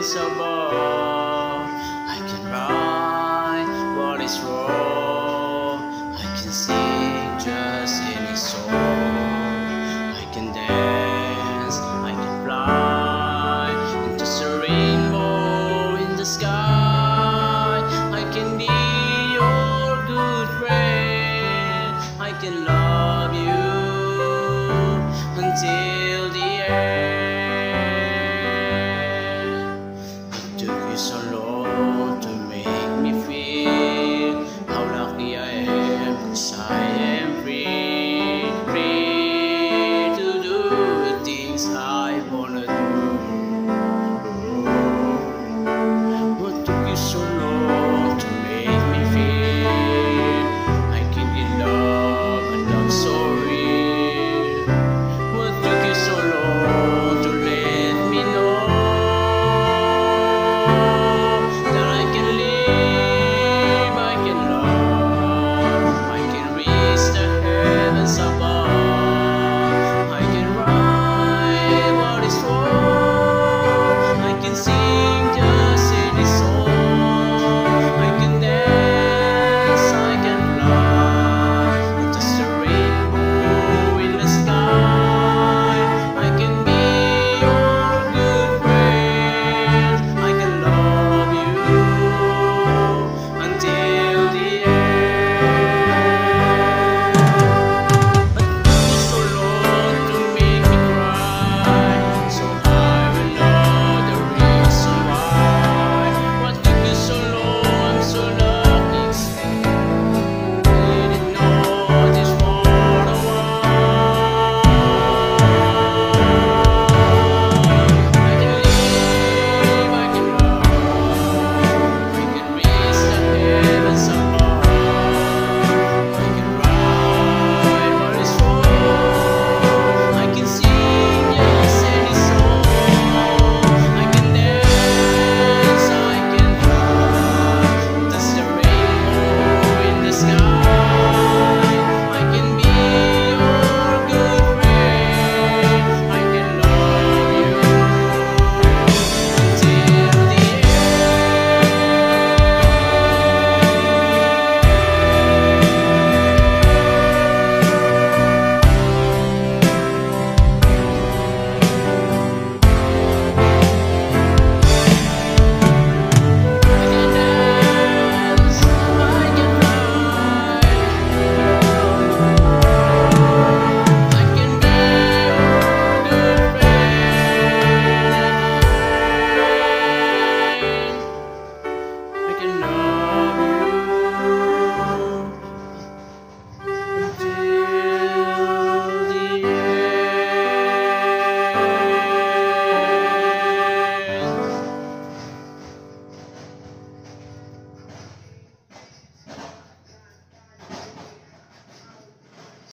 heavens above. I can right what is wrong. I can sing just any song. I can dance, I can fly into the rainbow in the sky. I can be your good friend. I can love you until